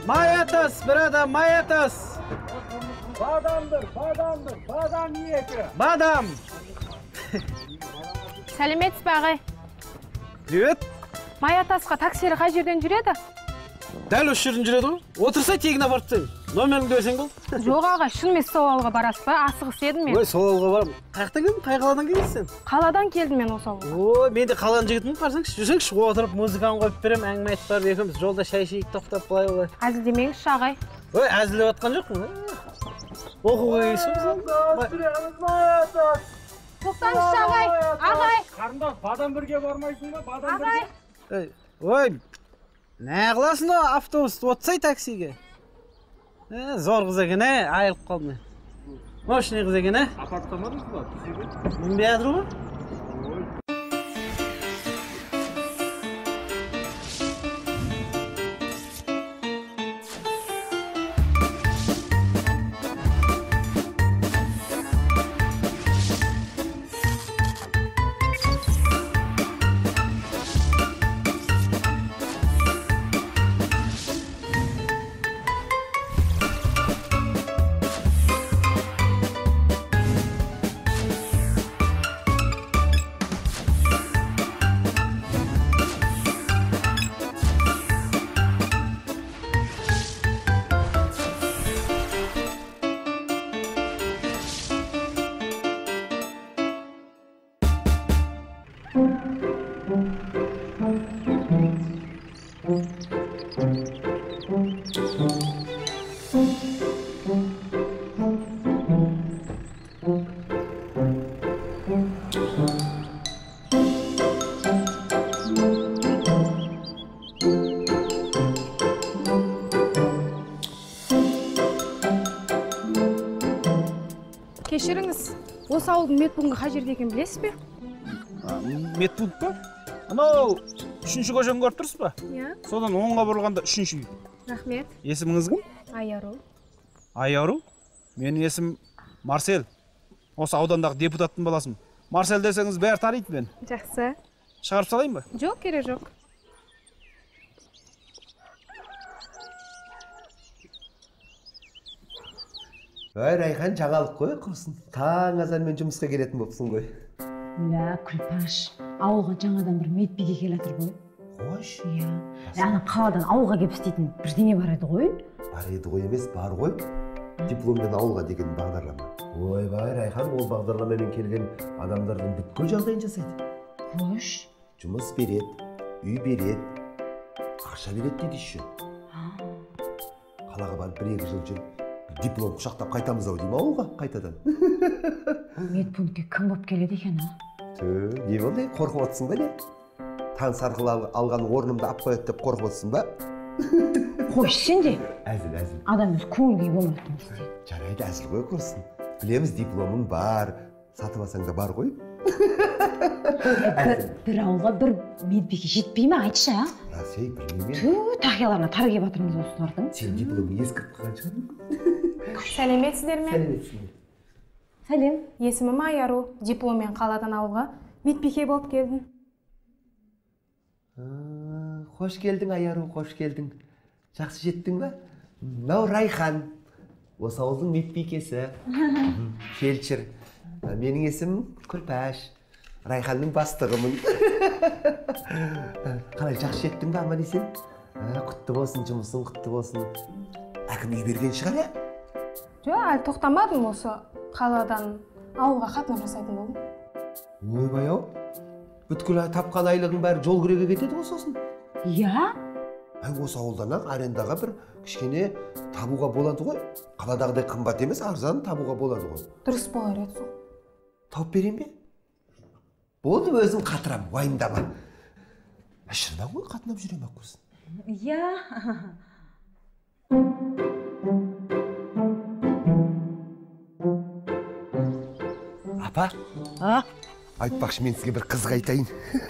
Mayatas, brada, mayatas. Badamdır. Badam niyeti. Badam. Сәлеметсіз бе ағай? Привет. Маятасқа таксиyle қай жерден жүреді? Дәл осы жерден жүреді ғой. Отырса тегін апарып тастайын. Номеріңді берсең бол. Жоқ ағай, шынымен сол ауылға барасыз ба? Асығыс едім мен. Ой, сол ауылға барамын. Қаяқтан келдің? Қай қаладан келдің? Қаладан келдім мен осы ауылға. Ой, мен де қаланың жігітімін, қарасаңшы. Жүрсеңші, отырып музыканы қойып беремін, әңгіме айтып барып екеуміз жолда шай ішейік, тоқтап былай былай. Әзілдемеңізші ағай. Ой, әзілдеп жатқан жоқпын. Оқуға келесің. Тоқтаңызшы ағай. Ағай. Қарындас, бадам бірге бармайсың ба? Бадам бірге. Ой, не қыласың о, автобусты отырсай таксиге. Зор қыз екен, айылып қалдым. Мощный қыз екен, Апарттамадыңыз ба? Түсеге? Мінбей жатыр ғой. Кешіріңіз, осы ауылдың медпункті қай жерде екенін білесіз бе? Медпункт па? Анау, 3-ші көшені көріп тұрсыз ба? Иә. Содан оңға бұрылғанда 3-ші үй. Рахмет. Есіміңіз кім? Айару. Айару? Менің есім Марсел. Осы аудандағы депутаттың баласымын. Марсел десеңіз бәрі таниды мені. Жақсы. Шығарып салайын ба? Жоқ, керек жоқ. Ой, Райхан, жаңалық қой, құрсын. Таң азанмен жұмысқа келетін болыпсың ғой. Ля, Күлпаш, ауылға жаңадан бір медбике келатыр ғой. Қош. Иә. Ана қаладан ауылға келіп істейтін бірдеңе бар еді ғой. Бар еді ғой емес, бар ғой. Дипломмен ауылға деген бағдарлама. Ой, бай, Райхан, ол бағдарламамен келген адамдардың бүткіл жағдайын жасайды. Қош. Жұмыс береді, үй береді, ақша береді дейді еще. Қалаға барып 1-2 жыл жүріп, диплом құшақтап қайтамыз ау деймін ауылға қайтадан. Медпунктке кім болып келеді екен, Не болды, қорқып отырсың ба не? Таң сарқылы алған орнымды ап қояды деп қорқып отырсың ба? Қош, сен де? Әзіл. Адам өз көңіл күй болмайтын істе. Жарайды, әзіл ғой құрсын. Білеміз, дипломың бар, сатып алсаң да бар ғой. Бір ауылға бір медбике жетпей ме, айтшы, а? Рас, білмеймін. Ту, тақияларына тар кеп жатырмыз осылардың. Сен дипломың ескіріп қалған шығар. Сәлеметсіздер ме? Сәлеметсің. Сәлем. Есімім Айару. Дипломмен қаладан ауылға медбике болып келдім. Қош келдің, Айару, қош келдің. Жақсы жеттің ба? Мынау Райхан. Осы ауылдың медбикесі. Фельдшер. Менің есімім Күлпаш. Райханның бастығымын. Қалай жақсы жеттің ба, аман есен? Құтты болсын, жұмысың құтты болсын. Әкім үй берген шығар, я? Жоқ, әлі тоқтамадым, осы қаладан ауылға қатынап жасайтын болдым. Ойбай ау, бүткіл тапқан айлығың бәрі жол күреге кетеді ғой сосын. Иә? Осы ауылдан аrendaға бір кішкене табуға болады ғой. Қаладағыдай қымбат емес, арзан табуға болады ғой. Дұрыс болар еді сол. Тауып берем бе? Болды, өзің қатырам, уайымдама. Шырдан ғой қатынап жүрем ақ көрсін. Иә. Апа? Айтпақшы, мен сізге бір қызық айтайын.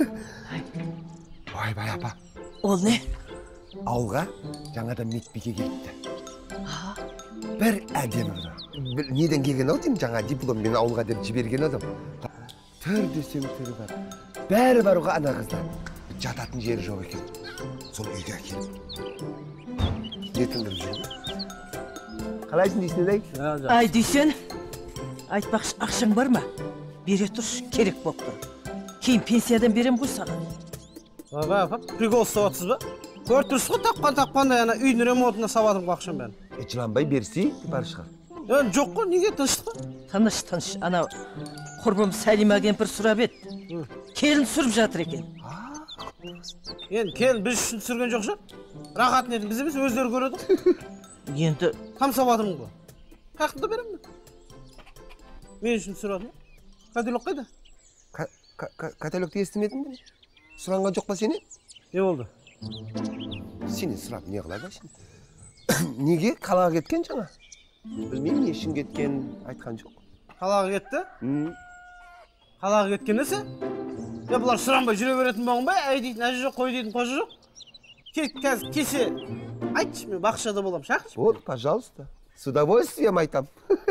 Ойбай, апа. Ол не? Ауылға жаңадан медбике келіпті. Бір әдемі. Неден келген ау деймін, жаңа дипломмен ауылға деп жіберген адам. Түр десем түрі бар. Бәрі баруға ана қыздар. Жататын жері жоқ екен. Сол үйге әкеліп. жетіндіріп жүр. Қалайсың дейсің ей? Ай дүйсен, айтпақшы ақшаң бар ма? Бере тұршы, керек болып тұр. Кейін пенсиядан берем ғой саған. Апа, прикол ұстап отырсыз ба? Көріп тұрсыз ғой тапқанда яна үйдің ремонтына сабадым ақшам бәрін. Жыланбай берсей, бар шығар. Жоқ қой, неге тыныштық па? Тыныш, анау құрбым Сәлима кемпір сұрап еді. Келін сүріп жатыр екен. Енді келін біз үшін түсірген жоқ шығар. Рахатын етін біз емес, өздері көреді. Енді Тамсабадым ғой. Қақында беремін. Мен үшін түсіреді ма? Каталог қайда? Каталогты естімедің бе? Сұранған жоқ па сені? Не болды? Сені сұрап не қылады сені? Неге қалаға кеткен жаңа? Білмеймін, не үшін кеткен айтқан жоқ. Қалаға кетті? Қалаға кеткен несі? Бұлар сұранбай жүре беретін болған ба? Әй дейтін әжі жоқ, қой дейтін қожы жоқ. Қазір кесе айтшы, мен бақшада болам, шақыршы. Вот, пожалуйста. С удовольствием айтам.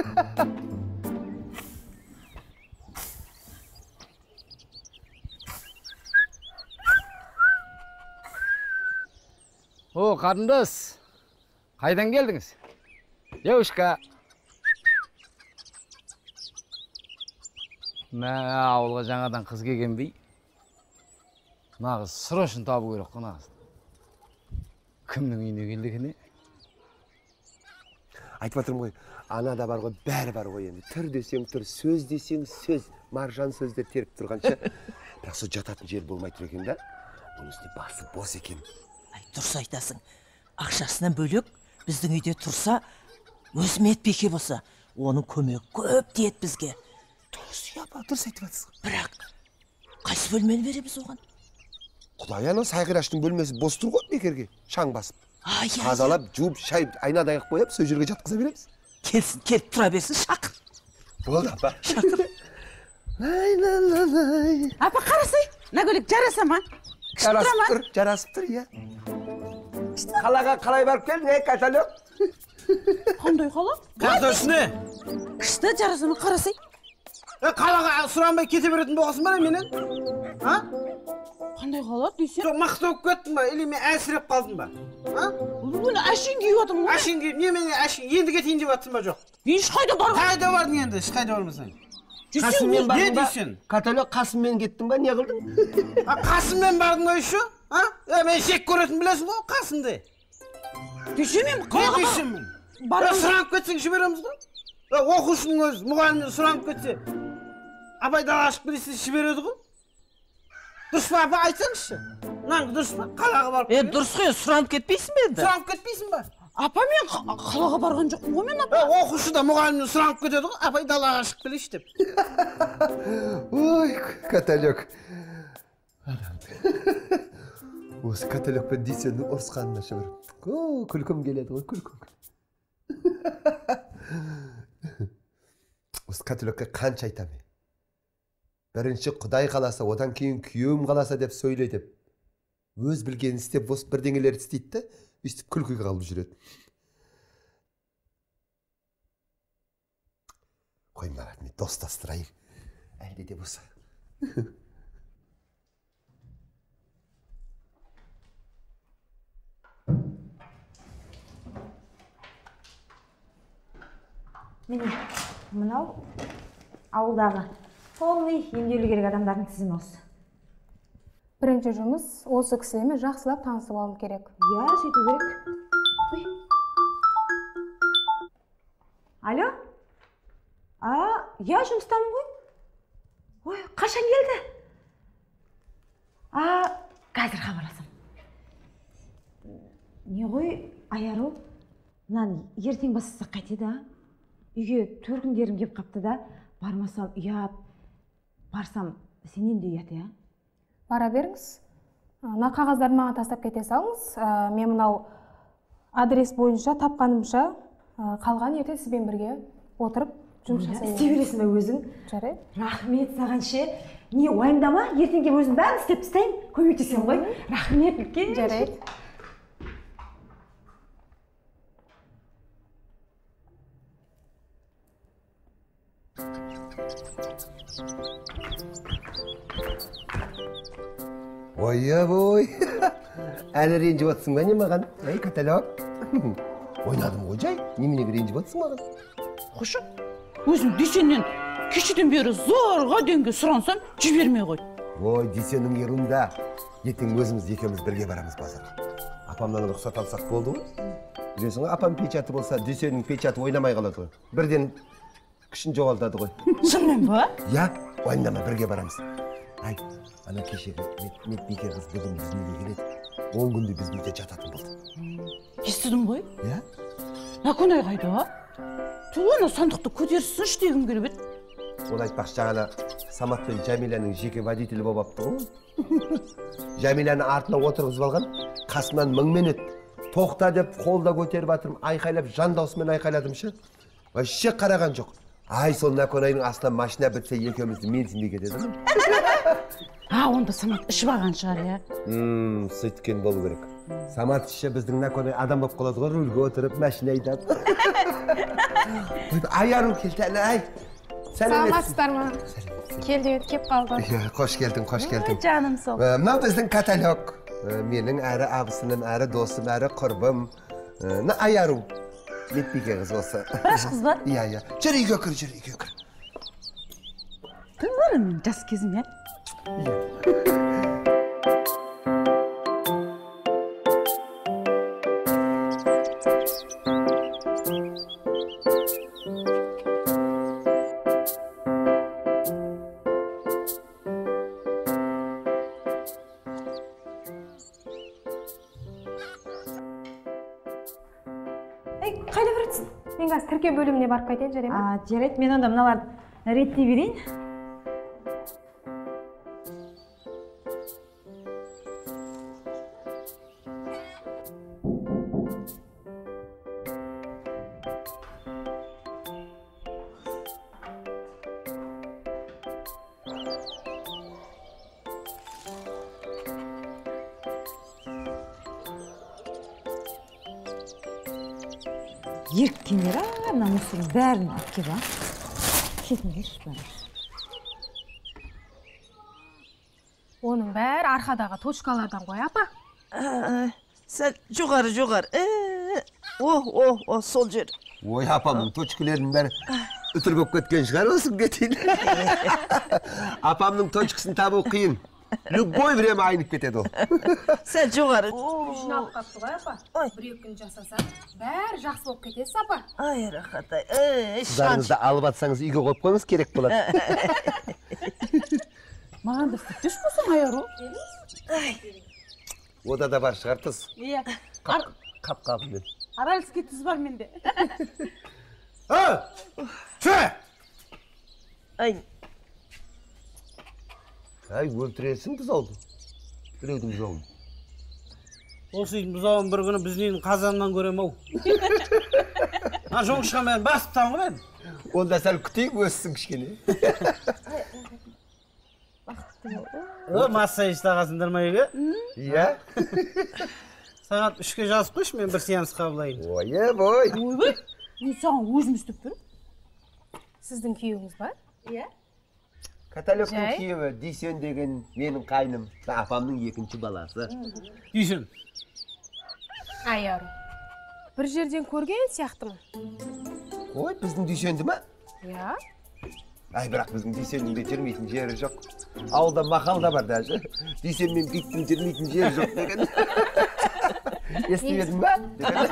О, қарындас, қайдан келдіңіз? Девушка. Мә, ауылға жаңадан қыз келген бей. Нағыз срочно табу керек қой нағыз. Кімнің үйіне келдік не? Айтып жатырмын ғой, ана да бар ғой, бәрі бар ғой енді. Түр десең түр, сөз десең сөз, маржан сөздер теріп тұрғанша. Бірақ сол жататын жер болмай тұр екен да. Оның үстіне басы бос екен. дұрыс айтасың. Ақшасынан бөлек біздің үйде тұрса, өзіме етпеке болса, оның көмегі көп тиеді бізге. Дұрыс, апа, дұрыс айтып жатсыз. Бірақ қайсы бөлмені береміз оған? Құдай ана Сайғираштың бөлмесі бос тұр ғой бекерге, шаң басып. Тазалап, жуып, шайып, айнадай қылып қойып, сол жерге жатқыза береміз. Келсін, келіп тұра берсін, шақыр. Болды, апа. Шақыр. Апа, қарасай, мына көйлек жараса ма? Жарасып тұр, иә. Қалаға қалай барып келдің, каталог? Қандай қала? Қақташыны? Күшті жараса ма, қарасай? Қалаға сұранбай кете беретін болғасын ба менен? Қандай қала дейсен? Жоқ, мақсы болып кеттім ба, или мен әсіреп қалдым ба? Бұны әшін күйіп отырмын ғой? Әшін күйіп, не мен әшін, енді кетейін деп жатсың ба жоқ? Ешқайда барған? Қайда бардың енді, ешқайда бармасаң? Қасыммен бардың ба? дейсің? Каталог Қасыммен кеттің ба, не қылдың? Қасыммен бардың ба еще? Мен жек көретін білесің ғой, Қасымды. Дейсен мен қалаға дейсің? Сұранып кетсең жібереміз ғой? Оқушының өз, мұғалімнен сұранып кетсе, абай далаға ашып келесе жібереді ғой? Дұрыс па, апа, айтсаңызшы. Дұрыс па, қалаға барып келеді? Дұрыс қой, сұранып кетпейсің бе енді? Сұранып кетпейсің ба? Апа, мен қалаға барған жоқпын ғой мен, апа. Оқушы да мұғалімнен сұранып кетеді ғой, апай далаға ашып келейші деп. Ой, каталог. Осы каталогпен Дүйсеннің ұрысқанына шүбір. Күлкім келеді ғой, күлкім. Осы каталогқа қанша айтамын. Бірінші Құдай қаласа, одан кейін күйеуім қаласа деп сөйле деп. Өз білгенін істеп, осы бірдеңелер істейді, өйстіп күлкіге қалып жүреді. Қой марат, мен достастырайын. Әлде де болса. Міне, мынау ауылдағы полный емделу керек адамдардың тізімі осы. Бірінші жұмыс осы кісілермен жақсылап танысып алуым керек. Иә, сөйту керек. Алло? Я жұмыстамын ғой. Ой, қашан келді? Қазір хабарласам. Не ғой, аяру? Мынаны ертең бастасақ қайтеді, Үйге төркіндерім кеп қапты да, бармасам ұят, барсам сенен де ұят, иә? Бара беріңіз. Мына қағаздарды маған тастап кете салыңыз. Мен мынау адрес бойынша тапқанымша қалған ертең сізбен бірге отырып жұмыс жасаймын. Істей бересің бе өзің? Жарайды. Рахмет саған ше. Не уайымдама, ертең кеп өзім бәрін істеп тастаймын. Көмектесем ғой. Рахмет үлкен. Жарайды. Ой-ой, әлі ренжіп отырсың ба не маған? Каталог? ойнадым ғой жай. Неменеге ренжіп отырсың маған? Қошы, өзім Дүйсеннен кешеден бері зорға денге сұрансам, жібермей қойды. Ой, Дүйсеннің ерунда. Ертең өзіміз екеуміз бірге барамыз базарға. Апамнан рұқсат алсақ болды ғой. Білесің ғой, апам печаты болса, Дүйсеннің печаты ойнамай қалады ғой. Бірден күшін жоғалтады ғой. Шынымен ба? Я, ойнама, бірге барамыз. Ай, ана кешегі Медбике қыз бүгін біздің үйге келеді. 10 күнде біздің үйде жататын болды. Естідің ғой? Я? Наконай қайда? Туғаны сандықты көтерсінші дегім келіп еді. Ол айтпақшы жаңа Самат пен Жәмиланың жеке водителі болып апты ғой. Жәмиланы артына отырғызып алған, қасынан мыңмен өтті. Тоқта деп қолда көтеріп атырым, айқайлап, жан даусымен айқайладым ше. Вообще қараған жоқ. Ай, сол Наконайдың астынан машина бітсе екеумізді менсінбей кетеді. Онда Самат ішіп алған шығар, я? Сөйткен болу керек. Самат іші біздің Наконай адам болып қалады ғой, рульге отырып, машина айдап. Ай, ару келді, ай. Саламатсыздар ма? Келді, кеп қалды. Қош келдің, қош келдің. Жаным сол. Мынау біздің каталог. Менің әрі абысыным, әрі досым, әрі құрбым. Ай, ару. Медбике қыз осы. Біраш қыз ба? Иә. Жүр үйге кір, жүр үйге кір. Кім бар мен жас кезім, я? Қайда баратсың? Мен қазір тіркеу бөліміне барып қайтайын, жарай ма? Жарайды, мен онда мыналарды реттей берейін. Ерткендер, намысының бәрін әпке ба? Кетіңдерші бәрі. Оның бәрі арқадағы точкалардан қой, апа. Сәл жоғары. Сол жер. Ой, апамның точкілерінің бәрі үтір болып кеткен шығар осың кетейін. Апамның точкасын табу қиын. Любой время айнып кетеді ол. Сәл жоғары. Жиналып қапты ғой, апа. Бір-екі күн жасаса, бәрі жақсы болып кетесіз, апа. Ай, рахатай. Қыздарыңызды алып атсаңыз үйге қойып қойыңыз керек болады. Маған да сүттеш болсың, айару? Ода да бар шығар тұз. Иә. Қап-қапымен. Аралыске тұз бар менде. Ай, өлтіресің бұзауды. Біреудің бұзауын. Осы үйдің бұзауын бір күні біздің қазаннан көрем ау. Жоңшыға мен басып таңғы мен. Онда сәл күтейік өссің кішкене. Массаж тағасыңдар ма еге? Иә. Сағат 3-ке жазып қойшы, мен бір сеанс қабылайын. Ой. Ойбай, мен саған өзім істеп берем. Сіздің күйеуіңіз ба? Иә. Каталогтың күйеуі Дүйсен деген менің қайным, апамның екінші баласы. Дүйсен. Айару. Бір жерден көрген сияқтымын. Ой, біздің Дүйсенді ма? Иә. Ай, бірақ біздің Дүйсеннің де жүрмейтін жері жоқ. Ауылда мақалда бар даже. Дүйсен мен биттің жүрмейтін жері жоқ деген. Естімедің ба?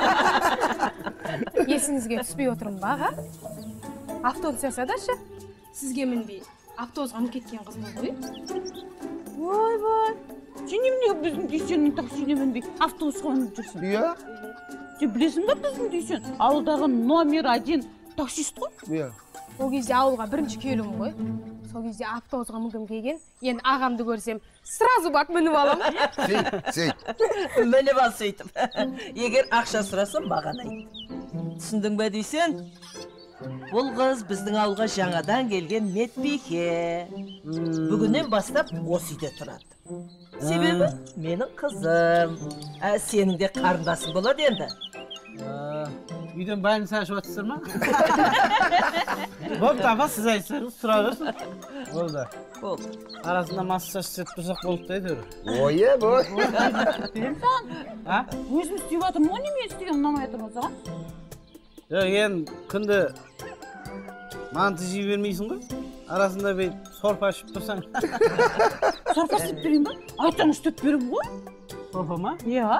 Есіңізге түспей отырмын ба, аға? Автобус жасадашы. Сізге мінбей автобусқа мініп кеткен қызмын ғой. Ойбай. Сен неменеге біздің Дүйсеннің таксиіне мінбей автобусқа мініп жүрсің? Иә. Сен білесің ба біздің Дүйсен? Ауылдағы номер 1 таксист қой. Иә. Ол кезде ауылға бірінші келуім ғой. Сол кезде автобусқа мінгім келген. Енді ағамды көрсем, сразу бак мініп аламын. Сөйт. Мініп ал сөйтіп. Егер ақша сұрасам, маған айт. Түсіндің бе Дүйсен? Бұл қыз біздің ауылға жаңадан келген Медбике. Бүгіннен бастап осы үйде тұрады. Себебі менің қызым. Сенің де қарындасың болады енді. Үйден байлынса ашып атсыздар ма? Болды, апа, сіз айтсаңыз тұра берсін. Болды. Болды. Арасында массаж істеп тұрсақ болды да әйтеуір. Ойе бой. Берімхан, А? өзім істеп жатырмын ғой, неме істеген ұнамай жатыр ма саған? Жоқ, енді күнде манты жей бермейсің ғой. Арасында бүйтіп сорпа ішіп тұрсаң. Сорпа істеп берейін ба? Айтсаң істеп беремін ғой. Сорпа ма? Иә.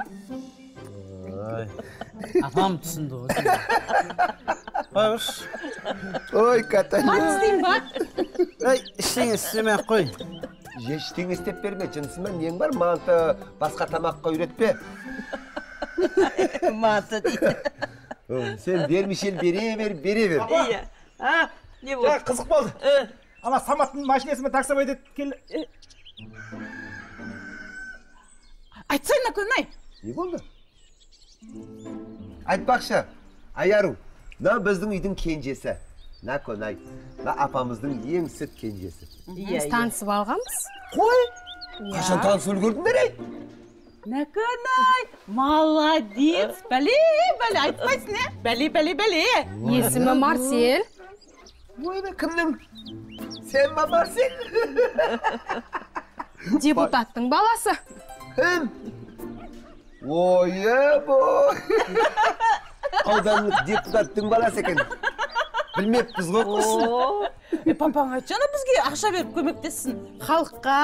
Апам түсінді ғой. Қойғыш. Ой, ката. Манты істейін ба? Ей, іштеңе істемей-ақ қой. Ештеңе істеп берме, жынысыма нең бар? Манты басқа тамаққа үйретпе. Манты дейді. Сен бермешел бере бер. Иә. А, не болды? Қызық болды. Ана Саматтың машинесімен таксовать етіп кел. Айтсайын, Наконай. Не болды? Айтпақшы, Аяру, мына біздің үйдің кенжесі. Наконай, мына апамыздың ең сүт кенжесі. Біз танысып алғанбыз. Қой? Қашан танысып үлгердіңдер ей? Наконай, молодец. Бәле, айтпайсың, ә? Бәле. Есімі Марсель. Ой, кімнің? Сен ма Марсель? Депутаттың баласы. Кім? Ойы бой. Ауданлық депутаттың баласы екен. Білмеппіз ғой құрсын. Пампаң айтшана бізге ақша беріп көмектессін. Халыққа.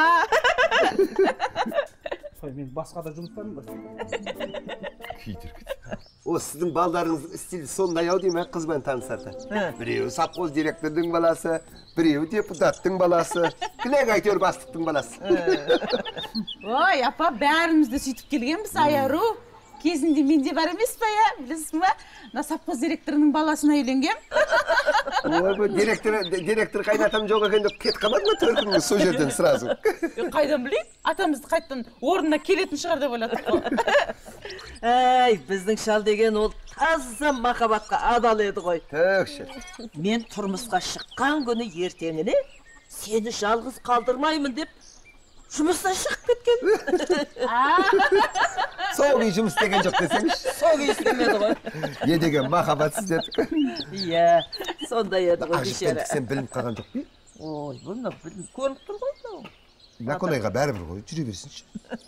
Қой, мен басқа да жұмыстарым бар. О, сіздің балдарыңыздың стилі сондай ау деймін, қызбен танысарда. Біреуі совхоз директордың баласы, біреуі депутаттың баласы, кілең әйтеуір бастықтың баласы. Ой, апа, бәрімізді сөйтіп келгенбіз, Аяру. Кезінде менде бар емес па, я? Білесің ба? Мына совхоз директорының баласына үйленгем. Ой, бұл директор қайнатам жоқ екен деп кет қалмады ма төркінге сол жерден сразу? Қайдан білейін? Атамызды қайттан орнына келетін шығар деп ойладық қой. Әй, біздің шал деген ол таза махаббатқа адал еді ғой. Төкші. Мен тұрмысқа шыққан күні ертеңіне сені жалғыз қалдырмаймын деп жұмыстан шығып кеткен. Сол үй жұмыс деген жоқ десеңші. Сол істемеді ғой. Не деген махаббатсыз дедік. Иә, сондай еді ғой бейшара. Сен білініп қалған жоқ пе? Ой, бұны көрініп тұр ғой. Наконайға бәрібір ғой, жүре берсінші.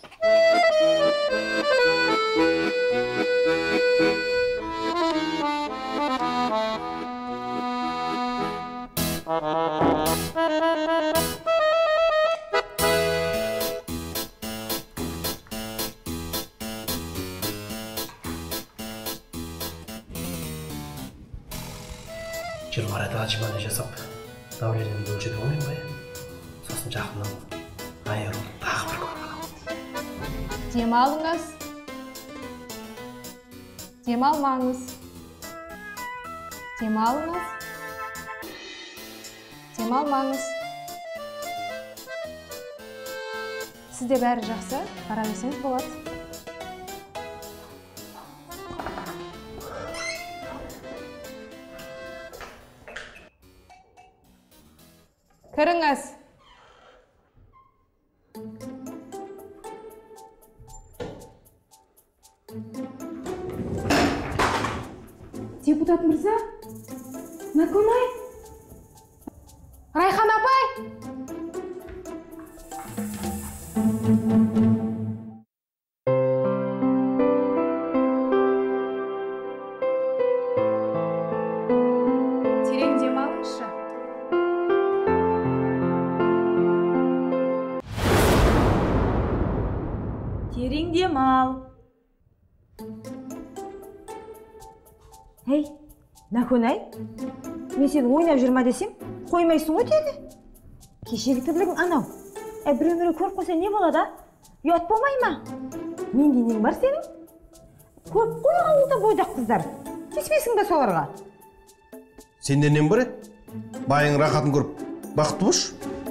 Жырмарайда ачыманы жасап, давлениемді өлшетіп алмайын ба? Сосын жақыннан Айаруды тағы бір көріп Демалыңыз. Демалмаңыз. Демалмаңыз. Сізде бәрі жақсы, бара берсеңіз болады. Кіріңіз. Депутат мырза? Наконай? Райхан апай? Терең демалыңызшы. Терең демал. Ей, Наконай, мен сені ойнап жүрма десем, қоймайсың ғой тегі. Кешегі тірлігің анау. Біреу көріп қойса не болады? Ұят болмай ма? Мен денең бар сенің? Көп қой ауылда бойдақ қыздар. Тиіспейсің бе соларға? Сенде нем бар еді? Байың рахатын көріп, бақытты бош.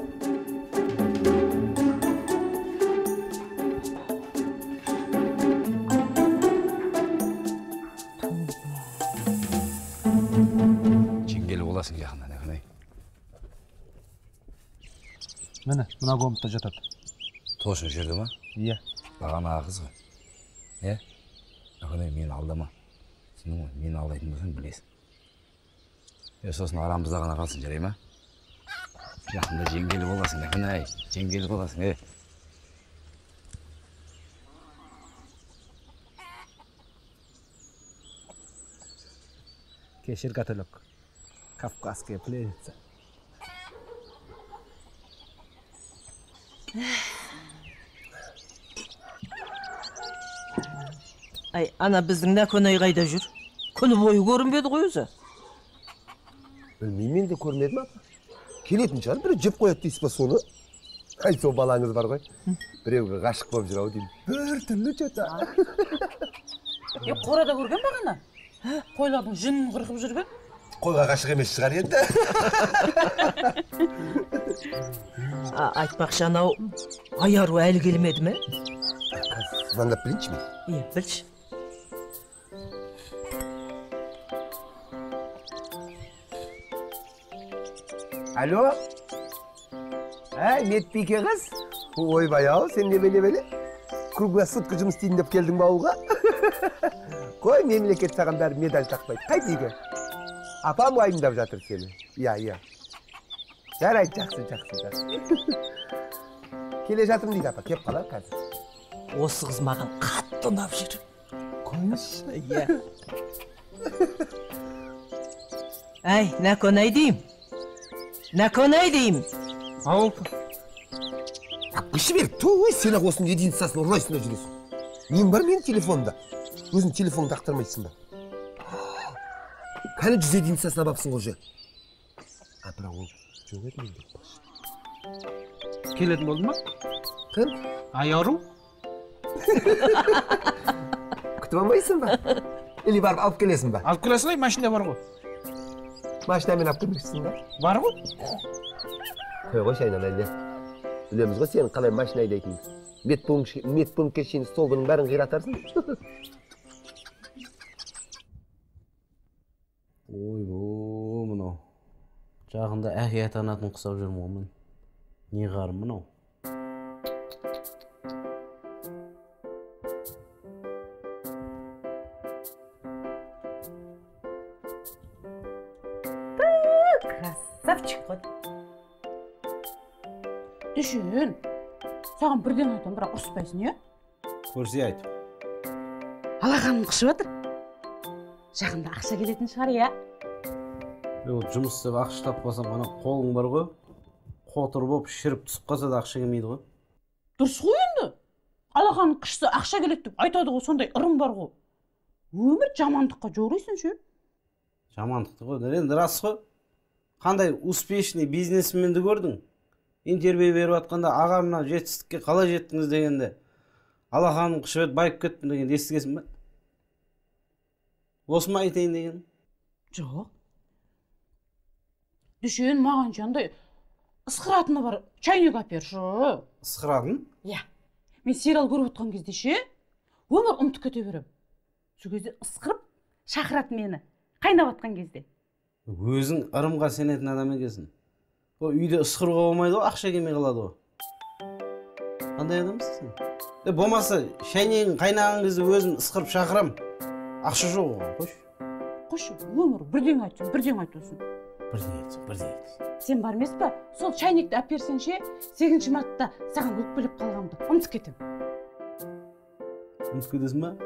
Жеңгелі боласың жақында, Наконай. Міне, мына комнатта жатады. Тосын жүрді ма? Иә. Бағана қыз ғой. Е? Наконай, мені алдама. Сен ғой, мені алдайтын болсаң білесің. Сосын арамызда ғана қалсын, жарай ма? Жақында жеңгелі боласың, Нәкенай. Жеңгелі боласың, Кешір, католик. Кавказская пленница. Ай, ана біздің Нәкенай қайда жүр? Күні бойы көрінбеді ғой өзі. Білмеймін, мен де көрмедім апа. Келетін шығар, бір жеп қояды дейсіз ба соны? Ай, сол балаңыз бар ғой. Біреуге ғашық болып жүр ау деймін. Бір түрлі жата. Қорада көрген бағана? Қойлардың жүнін қырқып жүрген? Қойға ғашық емес шығар енді. Айтпақшы анау Айару әлі келмеді ме? Звондап білейінші мен? Иә, білші. Алло? Метбике қыз? Ойбай ау, сен неме? Круглосутка жұмыс істейін деп келдің ба ауылға? Қой, мемлекет саған бәрі медаль тақпайды. Қайт үйге. Апам уайымдап жатыр сені. Иә. Жарайды, жақсы. Келе жатырмын дейді апа, кеп қалар қазір. Осы қыз маған қатты ұнап жүр. Қойшы. Иә. Әй, Нәкенай деймін. Ау. Күші бер, той, сен ақ осының единицасын ұрлайсың да жүресің. Мен бар менің телефонымда. Өзің телефоныңды ақтармайсың ба? Кәні 100 единицасына бапсың ғой. Бірақ ол жоқ еді мен деп баш. Келетін болды ма? Кім? Айару? Күтіп алмайсың ба? Или барып алып келесің ба? Алып келесің ғой, машинда бар ғой. Машинамен алып келмексің ба? Бар ғой. Қой ғой шайнан әлде. Білеміз ғой сенің қалай машина айдайтыныңды. Медпунктке шейін столбының бәрін қиратарсың. Ойбу, мынау. Жағында әке атанатын құсап жүрмін ғой мен. Не қарым мынау? Красавчик қой. Düşün. Саған бірден айтам, бірақ ұрыспайсың, е? Көрсе айт. Алақаным қышып отыр. Жақында ақша келетін шығар, е? Жұмыс істеп ақша таппасам, ана қолың бар ғой. Қотыр болып шіріп түсіп қалса да ақша келмейді ғой. Дұрыс қой енді. Алақаның қышса ақша келеді деп айтады ғой, сондай ырым бар ғой. Өмір жамандыққа жорисың ше? Жамандықты ғой, енді рас қой. Қандай успешный бизнесменді көрдің? Интервью беріп атқанда аға мына жетістікке қалай жеттіңіз дегенде алақаным қышып еді, байып кеттім дегенде естігесің ба? Осы ма айтайын деген? Жоқ. Düşün, маған жандай ысқыратыны бар чайник әперші. Ысқыратын? Иә. Мен сериал көріп отқан кезде ше, өмір ұмытып кете берем. Сол кезде ысқырып шақыратын мені, қайнап атқан кезде. Өзің ырымға сенетін адам екенсің. Ол үйде ысқыруға болмайды ғой, ақша келмей қалады ғой. Қандай адамсың сен? Болмаса, шайнегің қайнаған кезде өзім ысқырып шақырам. Ақша жоқ оған, қойшы. Қойшы, өмір бірден айтсын. Бірден айтсын. Сен бар емес па? Сол чайникті әперсен ше, 8-ші мартта саған өкпелеп қалғанымды ұмытып кетем. Ұмытып кетесің ба?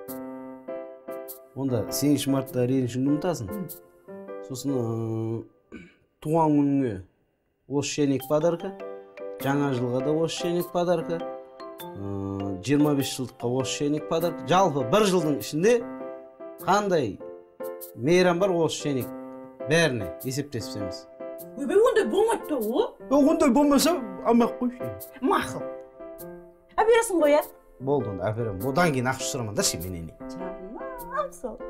Онда 8-ші мартта ренішіңді ұмытасың. Сосын туған күніңе осы шайнек подарка, жаңа жылға да осы шайнек подарка, 25 жылдыққа осы шайнек подарка. Жалпы бір жылдың ішінде қандай мейрам бар осы шайнек бәріне есептесеміз. Өбе, ондай болмайды да о? Ондай болмаса, алмақ қойшы. Мақыл. Әпересің ғой, ә? Болды, онда әперем. Одан кейін ақша сұраман да ше менен. Жаным сол.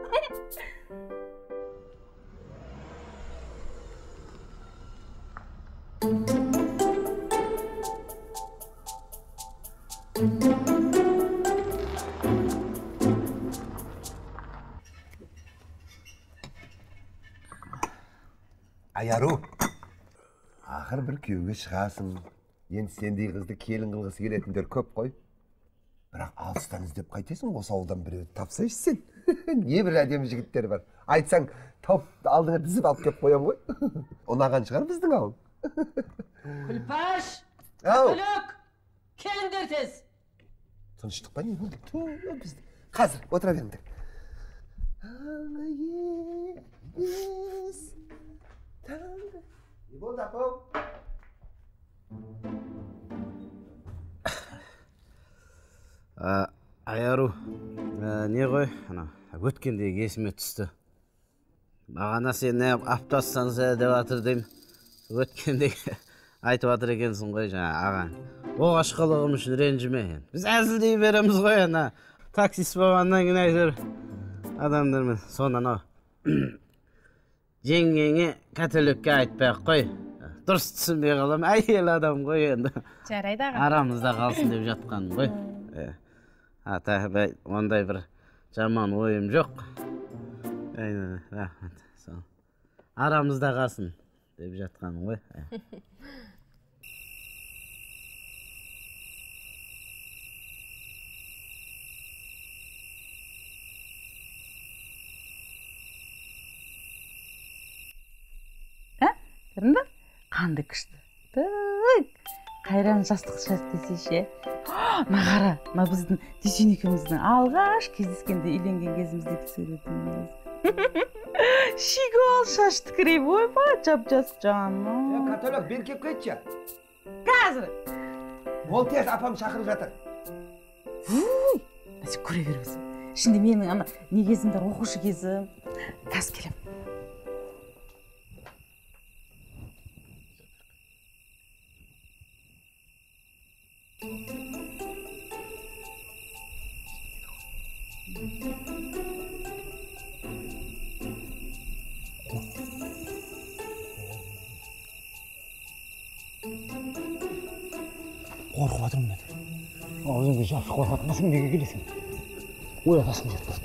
Айару, ақыр бір күйеуге шығасың. Енді сендей қызды келін қылғысы келетіндер көп қой. Бірақ алыстан іздеп қайтесің, осы ауылдан біреуді тапсайшы сен. Не бір әдемі жігіттер бар. Айтсаң, тауып алдыңа дізіп алып кеп қоям ғой. Ұнаған шығар біздің ауыл. Күлпаш! Ау. Күлік! Келіңдер тез! Тыныштық па не болды? Бізді. Қазір, отыра беріңдер. Не болды, апам? Аяру, не ғой, өткендегі есіме түсті. Бағана сен не аптассаң деп атыр деймін. Өткендегі айтып атыр екенсің ғой жаңа ағаң. Оғашқалығым үшін ренжіме. Біз әзілдей береміз ғой, таксист болғаннан кейін айтыр адамдармен. Сонан жеңгеңе қателікке айтпай-ақ қой. Дұрыс түсінбей қалам, әйел адам ғой енді. Жарайды аға. Арамызда қалсын деп жатқаным ғой. Ондай бір жаман ойым жоқ. Рахмет. Арамызда қалсын деп жатқаным ғой. Көрдің бе? Қанды күшті. Қайран жастық шақ десейше. Мағара, біздің Дүйсен екеуміздің алғаш кездескенде үйленген кезіміздегі сөйлетіміз. Шигол шашты кірей ойба, жап-жас жаным. Каталог, бері кеп кетші. Қазір. Ол тез апам шақырып жатыр. Бәсе көре бермесін. Şimdi менің не кезім бар, оқушы кезім. Қазір келем. Қорқып жатырмын мен. Аузыңды жапып қорқатынсың, неге келесің? Оятасың жетпесін.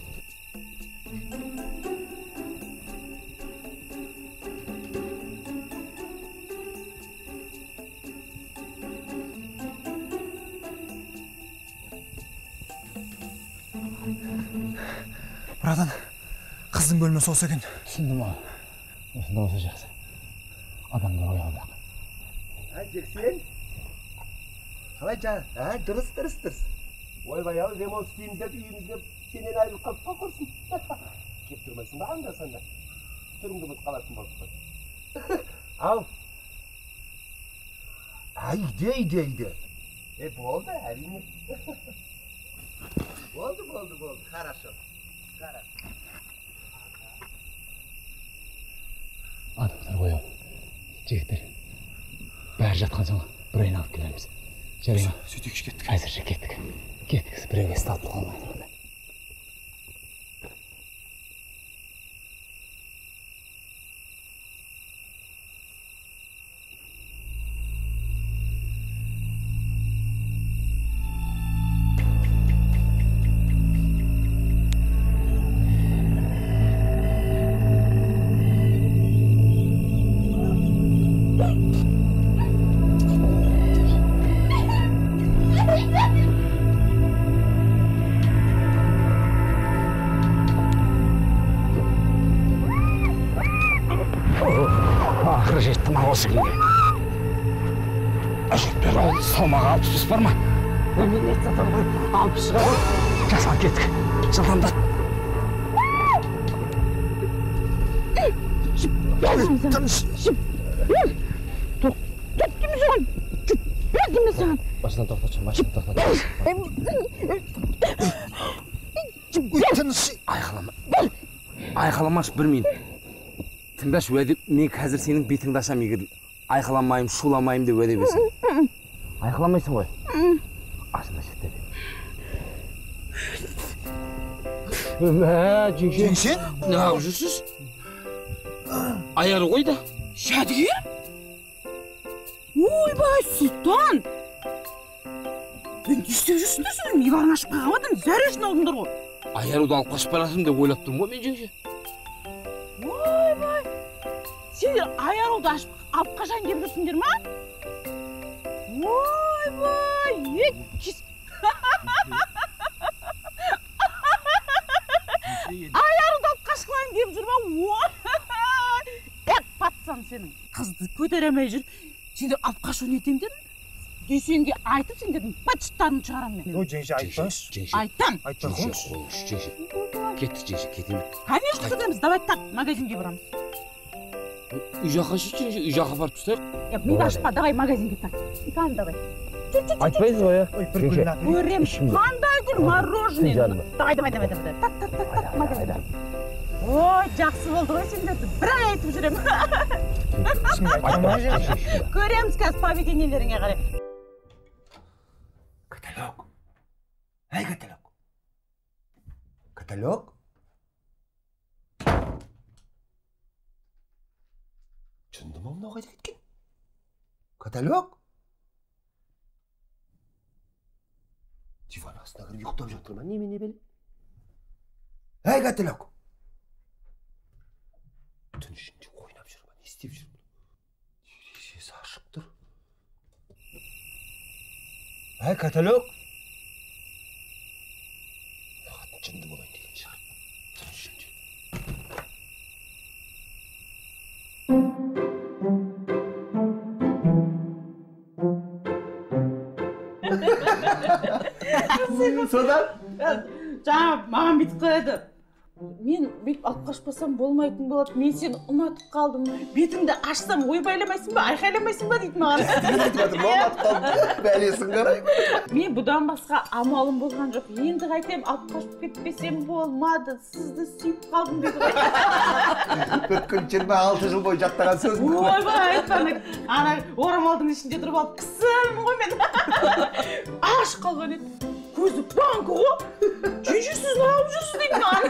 Братан, қыздың бөлмесі осы екен. Түсіндім аға. Осында болса жақсы. Адамдар оянбақ. Жексен? Қалай жа? Дұрыс. Ойбай ау, ремонт істейміз деп үйімізге сенен айырылып қалып қорқырсың. Кеп тұрмайсың ба анда-санда? Түріңді бұт қалатын болып қой. Ау. Үйде. Болды, әрине. Болды. Хорошо. Адамдар ояу. Жігіттер, бәрі жатқан соң бір айналып келеміз. Жарай ма? Сөйтейікші кеттік. Әзірше кеттік. Біреуге сталып қалмайды. Ақыры жеттім осы күнге. Әжептер ол салмағы 60 бар ма? Мен не сатам ғой, 60 шыға ғой. Жасан кеттік, жылдамдат. Başından toxtatacağım, Айқаламаш білмейін. Тыңдаш, мен қазір сенің бетіңді ашам, егер айқаламайым, шуламайым деп уәде берсең. Айқаламайсың ғой? Ашында шеттер. Жеңшен? Не ағып жүрсіз? Аяры қойда? Жәдігер? Ойбай, Сұлтан! Мен не істеп жүрсіңдер сен? Миғарын ашып қағамадың, зәресін алдыңдар ғой. Аяруды алып қашып барасың деп ойлап тұрмын ғой мен жеңше. Ойбай! Сендер аяруды алып қашан кеп жүрсіңдер ма? Ойбай! Аяруды алып қашқылайын кеп жүр ма? Ойбай! Патсаң сенің. Қызды көтіп көтеремей жүр. Сендер алып қашу не етем дедің? Дүйсенге айтып сендердің быт-шыттарын шығарам мен. Ой, жеңше айтпаңызшы. Айтам. Айтпай қойыңызшы. Жеңше. Кеттік жеңше, кетейін. Конечно, кетеміз. Давай так, магазинге барамыз. Үй жаққа жүрші жеңше, үй жаққа барып тұстайық. Мен ашпа, давай магазинге так. Итан, давай. Айтпайсыз ғой, Ой, бір күн Көрем, қандай гүл мороженое. Давай, так, магазинге. Ой, жақсы болды ғой сендерді. Бір ай айтып жүрем. Көреміз қазір поведениелеріңе қарай. Каталог. Ай, каталог. Каталог? Шынды ма мынау қайда кеткен? Каталог? Диван астына кіріп ұйықтап жатыр ма? Неме не беле? Ай, каталог. Түн ішінде ойнап жүр ма? Не істеп жүр? Терезесі ашық тұр. Ай, каталог. Қатын жынды болайын деген шығар. Түн ішінде. Содан жаңа маған бүйтіп қояды. Мен бүйтіп алып қашпасам болмайтын болады. Мен сені ұнатып қалдым. Бетіңді ашсам ойбайламайсың ба, айқайламайсың ба дейді маған. Ұнатып қалдым. Бәлесін қарай. Мен бұдан басқа амалым болған жоқ. Енді қайтем, алып қашып кетпесем болмады. Сізді сүйіп қалдым дейді ғой. Өткен 26 жыл бойы жаттаған сөз бұл. Ойбай, айтпаны. Ана орамалдың ішінде тұрып алып кісімін ғой мен. Ашық қалған еді. Көзі банкі ғой. Жүйшісіз алып жүрсіз дейді маған.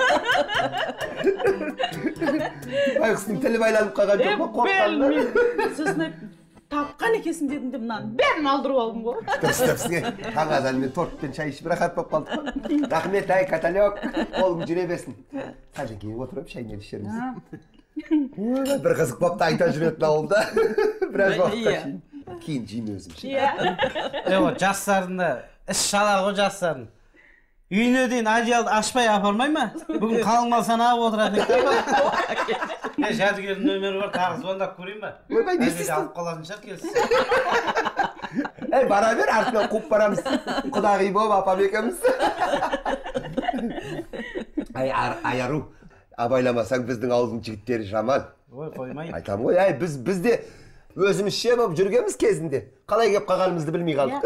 Байқұстың тілі байланып қалған жоқ па қорққанда? Сосын тапқан екесің дедім де мынаны бәрін алдырып алдым ғой. Дұрыстапсың, таң азанмен торт пен шай ішіп рахат болып қалдық қой. Рахмет, ай, каталог. Қолың жүре берсін. Қазір кейін отырып шаймен ішерміз. Бір қызық бопты айта жүретін ауылда. Біраз уақытқа шейін. Кейін жеймін өзім ше. Жастардың да іс шала ғой жастардың. Үйіне дейін одеялды ашпай апармай ма? Бүгін қалың мал санап отыратын екен. Жәдігердің нөмірі бар, тағы звондап көрейін ба? Ойбай, не істейсің? Алып қалатын шығар келсін. Бара бер, артынан қуып барамыз. Құдағи болып апам екеуміз. Аяру, абайламасаң біздің ауылдың жігіттері жаман. Ой, қоймай. Айтам ғой, бізде өзімізше болып жүргенбіз кезінде. Қалай кеп қалғанымызды білмей қалдық.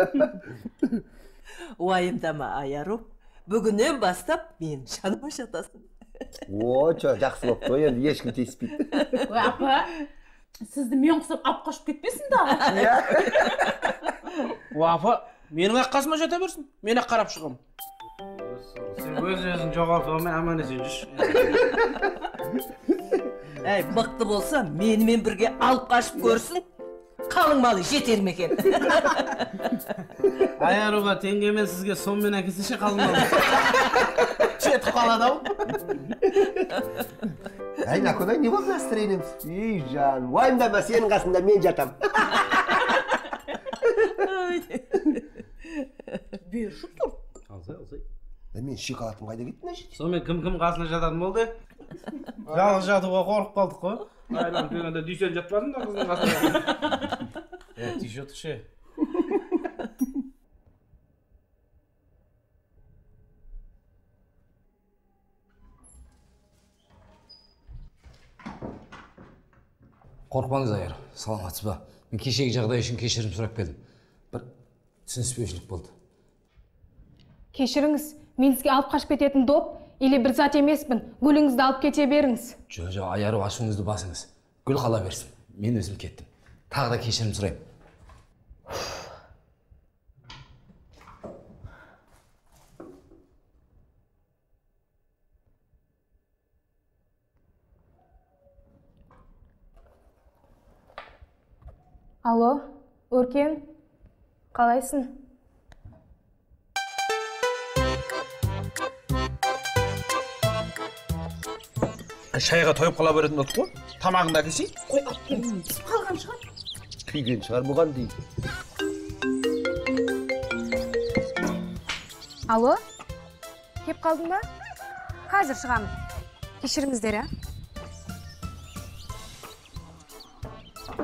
Уайымдама, Аяру. Бүгіннен бастап мен жаныма жатасың. Жақсы болып қой, енді ешкім тиіспейді. Ой, апа, сізді мен құсап алып қашып кетпесін да. Апа, менің ақ қасыма жата берсін. Мен ақ қарап шығам. Сен өз-өзін жоғалтуымен аман есен жүрші. Мықты болса, менімен бірге алып қашып көрсін. Қалың малы жетер ме екен? Аяруға теңгемен сізге сонымен әкесінше қалың малы. Жетіп қалады-ау. Наконай, не болды настроениеміз? Ей, жан, уайымдама, сенің қасында мен жатам. Берші тұр. Алсай. Мен шекалатым қайда кетті мына жерде? Сонымен кім қасына жататын болды? Жалғыз жатуға қорқып қалдық қой. Айлан дегенде дүйсен жатпадың да қыздың қасына. Тише отыршы. Қорқпаңыз, Аяр. Саламатсыз ба? Мен кешегі жағдай үшін кешірім сұрап келдім. Бір түсініспеушілік болды. Кешіріңіз, мен сізге алып қашып кететін доп, или бір зат емеспін. Гүліңізді алып кете беріңіз. Жо, Аяру, ашуыңызды басыңыз. Гүл қала берсін. Мен өзім кеттім. Тағы да кешірім сұрайым. Алло, Өркен, қалайсың? Шайға тойып қала беретін болдық қой. Тамағыңды әкелсей? Қой, алып келін. Түсіп қалған шығар. Күйген шығар бұған дейді. Алло, кеп қалдың ба? Қазір шығамын. Кешіріңіздер,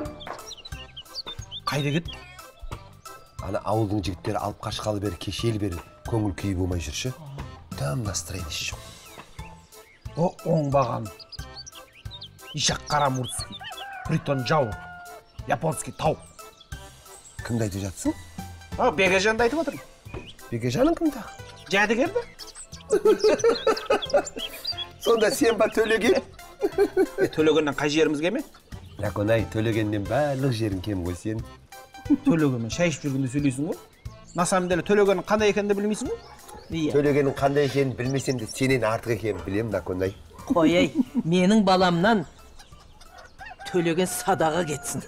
қайда кет? Ана ауылдың жігіттері алып қашқалы бері кешел бері көңіл күйі болмай жүрші. Там настроение жоқ. О, оңбаған. Ишак Карамурский, Притон жау, японский тау. Кімді айтып жатсың? Бекежанды айтып отырмын. Бекежаның кімді? Жәдігерді. Сонда сен ба Төлеген? Төлегеннен қай жерімізге ме? Рақонай, Төлегеннен барлық жерің кем ғой сен. Төлегенмен шай ішіп жүргенде сөйлейсің ғой. На самом деле Төлегеннің қандай екенін білмейсің ғой? Төлегеннің қандай екенін білмесем де сенен артық екенін білем, Рақонай. Қойай, менің баламнан Төлеген садаға кетсін.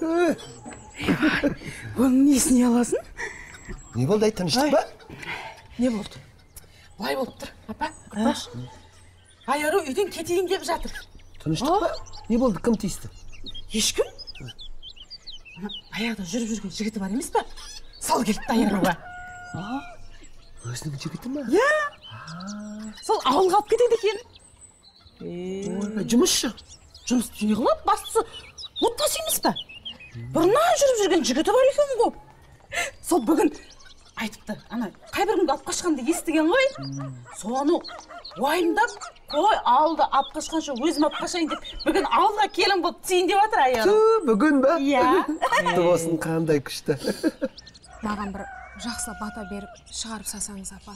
Оның несіне аласың? Не болды, ай, тыныштық ба? Не болды? Былай болып тұр, апа, күрпаш. Айару үйден кетейін деп жатыр. Тыныштық ба? Не болды, кім тиісті? Ешкім? Аяғда жүріп жүрген жігіті бар емес па? Сол келіпті Айаруға. Өзінің жігіті ма? Сол ауылға алып кетеді екен. Жұмысшы. Жұмысты не қылады? Бастысы отбасы емес па? Бұрыннан жүріп жүрген жігіті бар екен ғой. Сол бүгін айтыпты, ана қай бір күнгі алып қашқанды естіген ғой. Соны уайымдап, қой ауылды алып қашқанша өзім алып қашайын деп, бүгін ауылға келін болып тиін деп жатыр Айару. Бүгін ба? Иә. Құтты болсын, қандай күшті. Маған бір жақсы бата беріп шығарып салсаңыз, апа.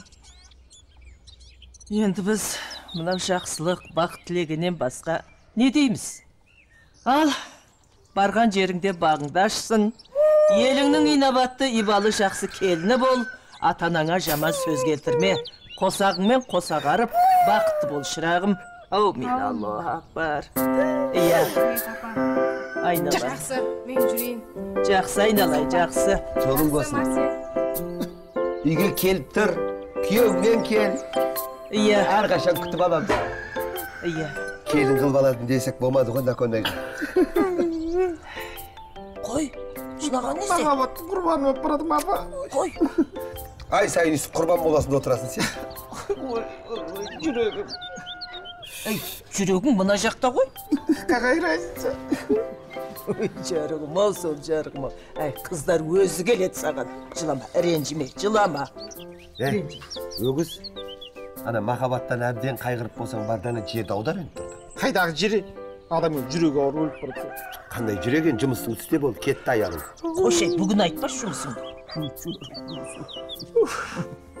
Енді біз мынау жақсылық, бақыт тілегеннен басқа не дейміз? Ал, барған жеріңде бағыңды ашсын. Еліңнің инабатты, ибалы жақсы келіні бол. Атанаңа жаман сөз келтірме. Қосағыңмен қосағарып, бақытты бол шырағым. Аумин, Аллаху акбар. Иә. Айналай. Жақсы, мен жүрейін. Жақсы айналай, жақсы. Жолың болсын. Үйге келіп тұр. Күйеуіңмен кел. Иә. Әрқашан күтіп аламыз. Иә. Келін қылып алатын десек болмады ғой, Наконай. Қой, жылаған несе? Махаббаттың құрбаны болып барадым, апа. Қой. Ай сайын өйстіп құрбан боласың да отырасың сен. Жүрегім. Жүрегің мына жақта ғой. Какая разница? Жарығым ау, сол жарығым ау. Қыздар өзі келеді саған. Жылама, ренжіме, жылама. Өгіз, ана махаббаттан әбден қайғырып болсаң барданы жерді аудар енді тұрды. Қайдағы жері? Адамның жүрегі ауыр өліп барады. Қандай жүреген жұмыстың үстінде болды, кетті аяғың. Қошай, бүгін айтпас жұмысың.